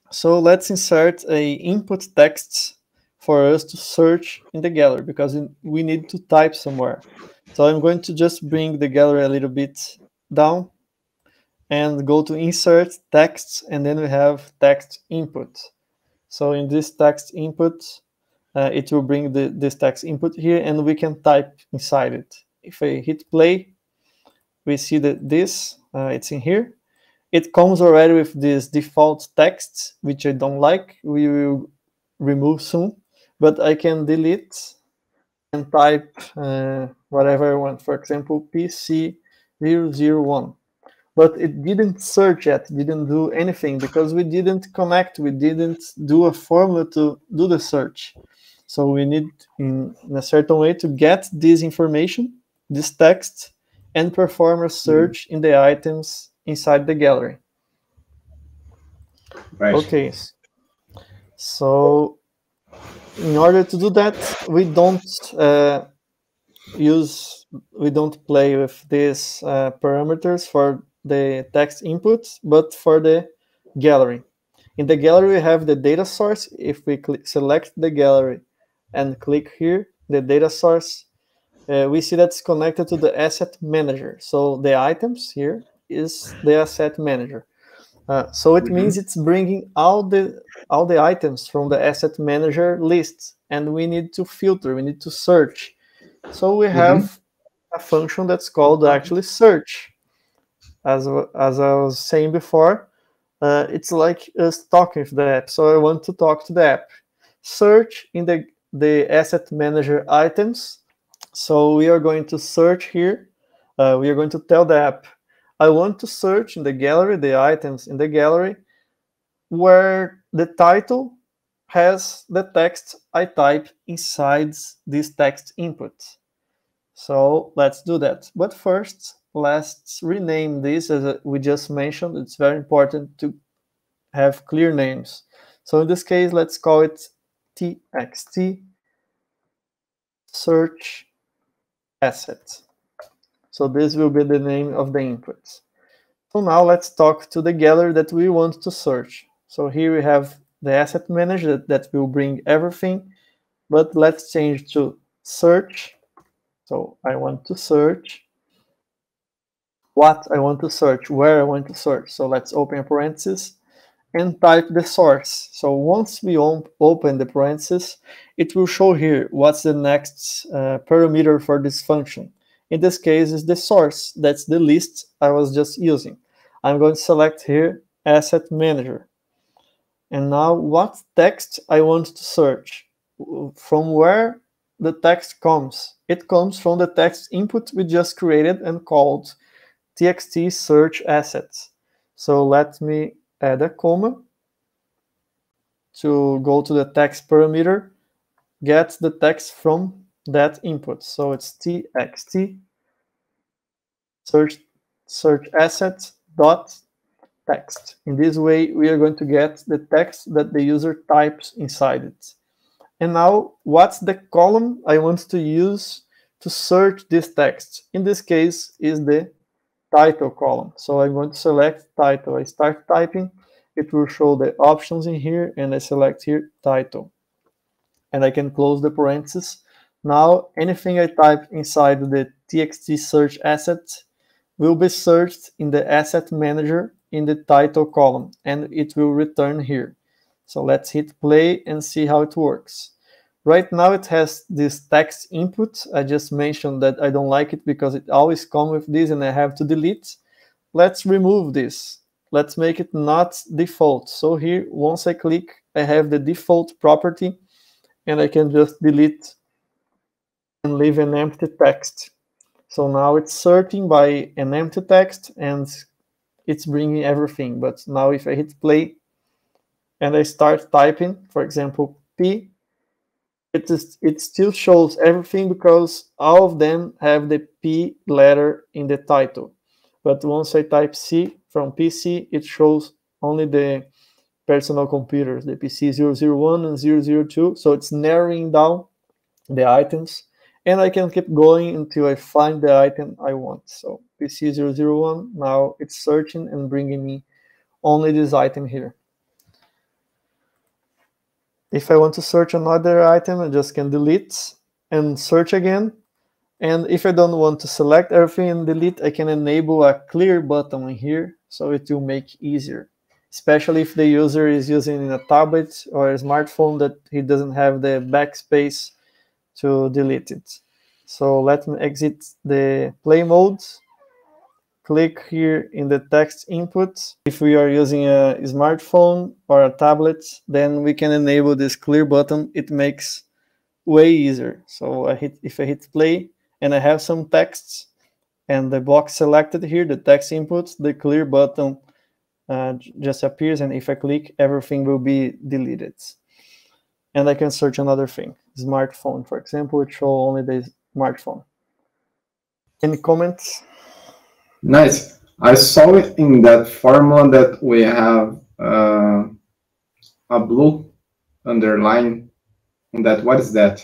So let's insert a input text for us to search in the gallery, because we need to type somewhere. So I'm going to just bring the gallery a little bit down and go to insert text, and then we have text input. So in this text input, it will bring this text input here, and we can type inside it. If I hit play, we see that it's in here. It comes already with this default text, which I don't like. We will remove soon, but I can delete and type whatever I want. For example, PC001. But it didn't search yet, didn't do anything, because we didn't connect, we didn't do a formula to do the search. So we need, in a certain way, to get this information, this text, and perform a search in the items inside the gallery. Right. Okay, so in order to do that, we don't play with these parameters for the text inputs, but for the gallery. In the gallery, we have the data source. If we select the gallery and click here, the data source, we see that's connected to the asset manager. So the items here is the asset manager. So it means it's bringing all the items from the asset manager list, and we need to filter, we need to search. So we have a function that's called actually search. As I was saying before, it's like us talking to the app. So I want to talk to the app. Search in the asset manager items. So we are going to search here. We are going to tell the app, I want to search in the gallery, the items in the gallery, where the title has the text I type inside this text input. So let's do that. But first, let's rename this, as we just mentioned. It's very important to have clear names. So in this case, let's call it txt search asset. So this will be the name of the input. So now let's talk to the gallery that we want to search. So here we have the asset manager that will bring everything, but let's change to search. So I want to search what I want to search, where I want to search. So let's open a parenthesis and type the source. So once we open the parenthesis, it will show here what's the next parameter for this function. In this case, is the source. That's the list I was just using. I'm going to select here asset manager. And now what text I want to search. From where the text comes. It comes from the text input we just created and called txt search assets. So let me add a comma to go to the text parameter, get the text from that input. So it's txt search asset dot text. In this way, we are going to get the text that the user types inside it. And now, what's the column I want to use to search this text? In this case, is the title column. So I'm going to select title. I start typing. It will show the options in here, and I select here title. And I can close the parentheses. Now, anything I type inside the txt search asset will be searched in the asset manager in the title column, and it will return here. So let's hit play and see how it works. Right now it has this text input. I just mentioned that I don't like it because it always comes with this and I have to delete. Let's remove this. Let's make it not default. So here, once I click, I have the default property and I can just delete and leave an empty text. So now it's searching by an empty text and it's bringing everything. But now if I hit play and I start typing, for example, P, it still shows everything because all of them have the P letter in the title. But once I type C from PC, it shows only the personal computers, the PC 001 and 002. So it's narrowing down the items. And I can keep going until I find the item I want. So PC 001, now it's searching and bringing me only this item here. If I want to search another item, I just can delete and search again. And if I don't want to select everything and delete, I can enable a clear button in here, so it will make easier, especially if the user is using a tablet or a smartphone that he doesn't have the backspace to delete it. So let me exit the play mode, click here in the text input. If we are using a smartphone or a tablet, then we can enable this clear button. It makes way easier. So if I hit play and I have some texts and the box selected here, the text input, the clear button just appears, and if I click, everything will be deleted. And I can search another thing, smartphone, for example, it show only the smartphone. Any comments? Nice. I saw it in that formula that we have a blue underline on that. What is that?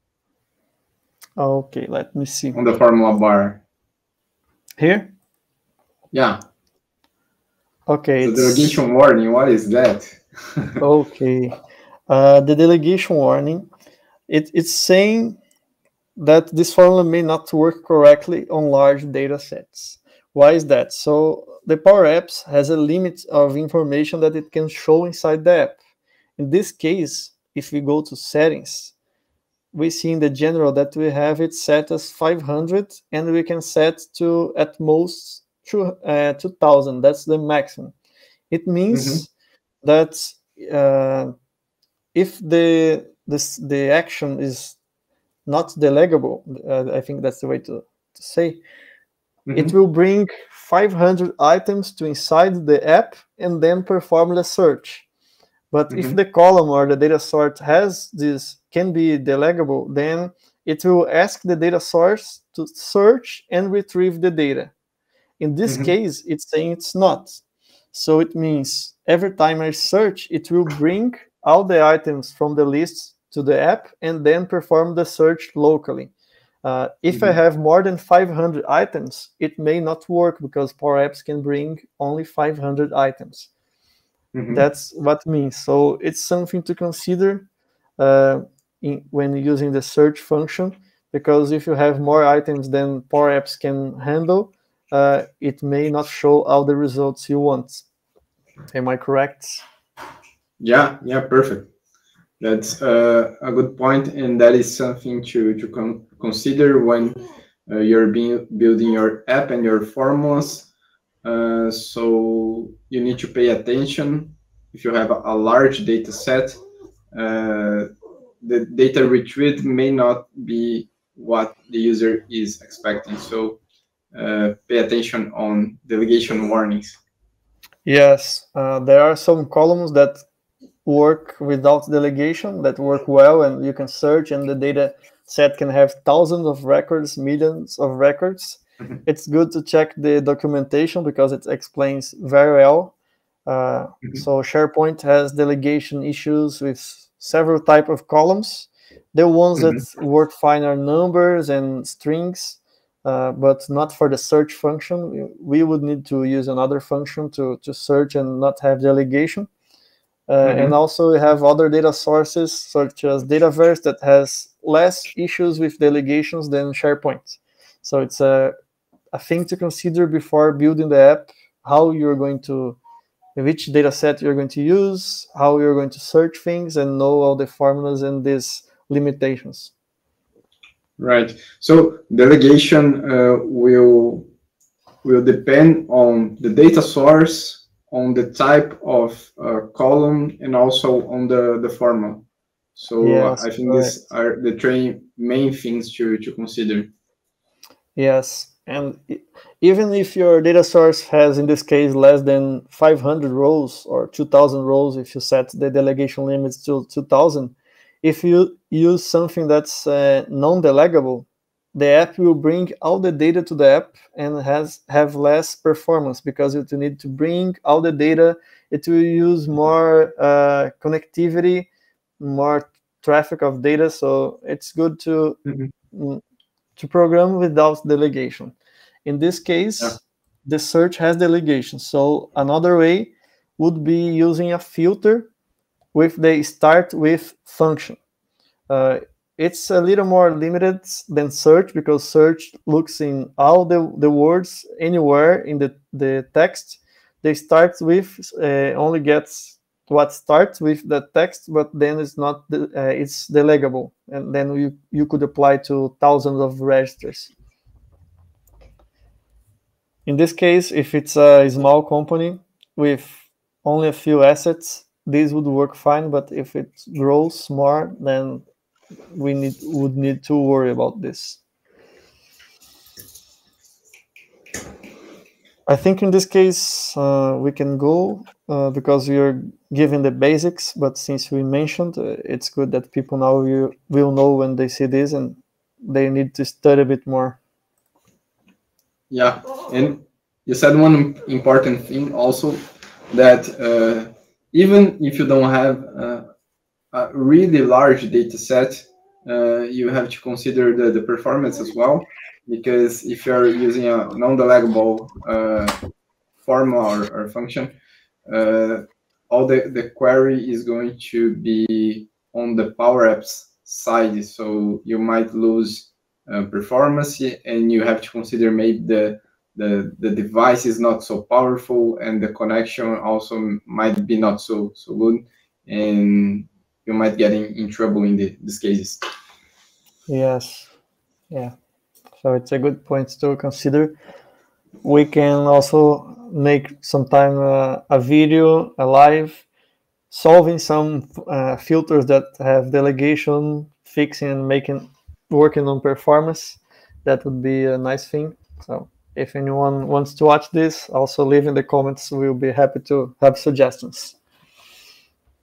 Okay, let me see. On the formula bar. Here? Yeah. Okay. The delegation warning, what is that? Okay. The delegation warning, it's saying that this formula may not work correctly on large data sets. Why is that? So the Power Apps has a limit of information that it can show inside the app. In this case, if we go to settings, we see in the general that we have it set as 500, and we can set to at most 2000. That's the maximum. It means that if the action is not delegable, I think that's the way to say, it will bring 500 items to inside the app and then perform the search. But if the column or the data source has this, can be delegable, then it will ask the data source to search and retrieve the data. In this case, it's saying it's not. So it means every time I search, it will bring all the items from the list to the app and then perform the search locally. If I have more than 500 items, it may not work because Power Apps can bring only 500 items. That's what it means. So it's something to consider when using the search function, because if you have more items than Power Apps can handle, it may not show all the results you want. Am I correct? Yeah, perfect. That's a good point, and that is something to consider when you're building your app and your formulas. So you need to pay attention. If you have a large data set, the data retrieved may not be what the user is expecting. So pay attention on delegation warnings. Yes, there are some columns that work without delegation, that work well, and you can search, and the data set can have thousands of records, millions of records. It's good to check the documentation because it explains very well. So SharePoint has delegation issues with several types of columns. The ones that work fine are numbers and strings, but not for the search function. We would need to use another function to search and not have delegation. And also we have other data sources such as Dataverse that has less issues with delegations than SharePoint. So it's a thing to consider before building the app, how you're going to, which data set you're going to use, how you're going to search things, and know all the formulas and these limitations. Right. So delegation will depend on the data source, on the type of column, and also on the formula. So Yes, I think correct. these are the three main things to consider. Yes, and even if your data source has, in this case, less than 500 rows or 2,000 rows, if you set the delegation limits to 2,000, if you use something that's non-delegable, the app will bring all the data to the app and have less performance because it will need to bring all the data. It will use more connectivity, more traffic of data. So it's good to program without delegation. In this case, the search has delegation. So another way would be using a filter with the start with function. It's a little more limited than search, because search looks in all the words anywhere in the text. They start with only gets what starts with the text, but then it's not it's delegable, and then you could apply to thousands of registers. In this case, if it's a small company with only a few assets, this would work fine. But if it grows more, then we would need to worry about this. I think in this case we can go because we are given the basics. But since we mentioned, it's good that people now will know when they see this, and they need to study a bit more. Yeah, and you said one important thing also, that even if you don't have a really large data set, you have to consider the performance as well, because if you're using a non-delegable formula or function, all the query is going to be on the powerapps side, so you might lose performance, and you have to consider maybe the device is not so powerful, and the connection also might be not so good, and you might get in trouble in these cases. Yes, yeah. So it's a good point to consider. We can also make sometime a video, a live, solving some filters that have delegation, fixing and working on performance. That would be a nice thing. So if anyone wants to watch this, also leave in the comments. We'll be happy to have suggestions.